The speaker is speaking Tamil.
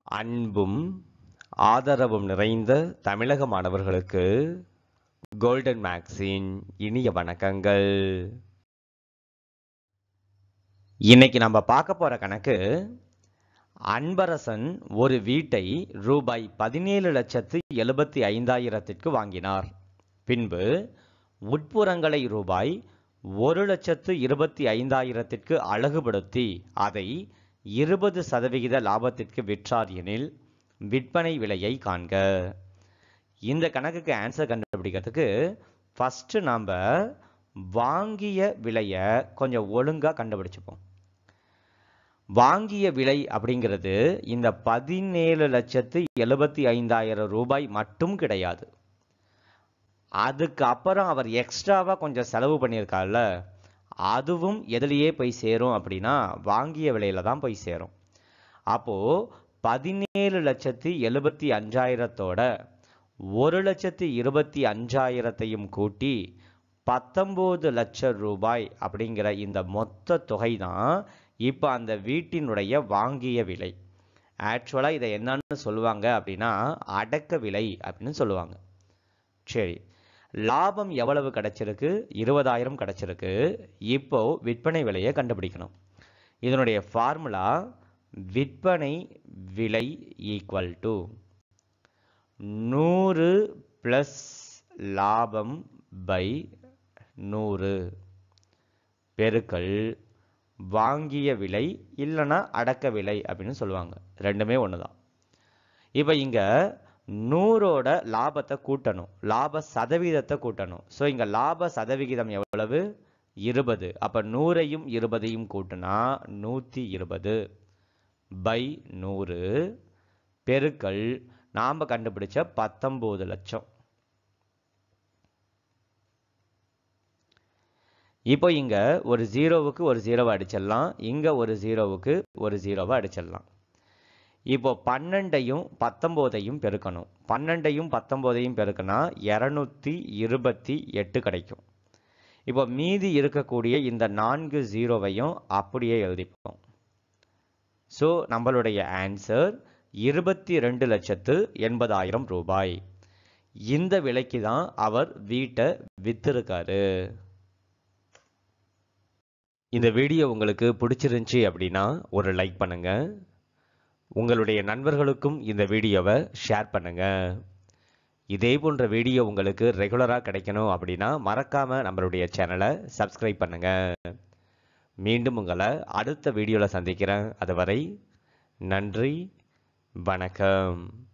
அன்பும் ஆதரவும் நிறைந்த தமிழக மாணவர்களுக்கு கோல்டன் மேக்ஸின் இனிய வணக்கங்கள். இன்னைக்கு நம்ம பார்க்க போற கணக்கு, அன்பரசன் ஒரு வீட்டை ரூபாய் 17,75,000 வாங்கினார். பின்பு உட்புறங்களை ரூபாய் 1,25,000 அழகுபடுத்தி அதை 20% லாபத்திற்கு விற்றார் எனில் விற்பனை விலையை காண்க. இந்த கணக்குக்கு ஆன்சர் கண்டுபிடிக்கிறதுக்கு ஃபர்ஸ்ட் நாம வாங்கிய விலையை கொஞ்சம் ஒழுங்கா கண்டுபிடிச்சுப்போம். வாங்கிய விலை அப்படிங்கிறது இந்த 17,75,000 ரூபாய் மட்டும் கிடையாது. அதுக்கு அப்புறம் அவர் எக்ஸ்ட்ராவா கொஞ்சம் செலவு பண்ணியிருக்காருல்ல, அதுவும் எதுலேயே போய் சேரும் அப்படின்னா வாங்கிய விலையில தான் போய் சேரும். அப்போ 17,75,000 1,25,000 கூட்டி 19 லட்சம் ரூபாய் அப்படிங்கிற இந்த மொத்த தொகை தான் இப்போ அந்த வீட்டினுடைய வாங்கிய விலை. ஆக்சுவலா இதை என்னன்னு சொல்லுவாங்க அப்படின்னா அடக்க விலை அப்படின்னு சொல்லுவாங்க. சரி, லாபம் எவ்வளவு கிடைச்சிருக்கு? 20,000 கிடைச்சிருக்கு. இப்போ விற்பனை விலையை கண்டுபிடிக்கணும். இதனுடைய ஃபார்முலா விற்பனை விலை ஈக்குவல் டு 100 பிளஸ் லாபம் பை 100 பெருக்கல் வாங்கிய விலை இல்லைன்னா அடக்க விலை அப்படின்னு சொல்லுவாங்க. ரெண்டுமே ஒண்ணுதான். இப்போ இங்க 100ஓட லாபத்தை கூட்டணும், லாப சதவீதத்தை கூட்டணும். ஸோ இங்க லாப சதவிகிதம் எவ்வளவு? 20. அப்ப 100ஐயும் 20ஐயும் கூட்டினா 120 பை 100 பெருக்கல் நாம கண்டுபிடிச்ச 19 லட்சம். இப்போ இங்க ஒரு ஜீரோவுக்கு ஒரு ஜீரோவை அடிச்சிடலாம், இங்க ஒரு ஜீரோவுக்கு ஒரு ஜீரோவை அடிச்சிடலாம். இப்போ 12ஐயும் 19ஐயும் பெருக்கணும். 12ஐயும் 19ஐயும் பெருக்கினா 228 கிடைக்கும். இப்போ மீதி இருக்கக்கூடிய இந்த 4 ஜீரோவையும் அப்படியே எழுதிப்போம். ஸோ நம்மளுடைய ஆன்சர் 22,80,000 ரூபாய். இந்த விலைக்கு தான் அவர் வீட்டை வித்திருக்காரு. இந்த வீடியோ உங்களுக்கு பிடிச்சிருந்துச்சு அப்படின்னா ஒரு லைக் பண்ணுங்க. உங்களுடைய நண்பர்களுக்கும் இந்த வீடியோவை ஷேர் பண்ணுங்க. இதே போன்ற வீடியோ உங்களுக்கு ரெகுலராக கிடைக்கணும் அப்படின்னா மறக்காம நம்மளுடைய சேனலை சப்ஸ்கிரைப் பண்ணுங்க. மீண்டும் உங்களை அடுத்த வீடியோவில் சந்திக்கிறேன். அதுவரை நன்றி, வணக்கம்.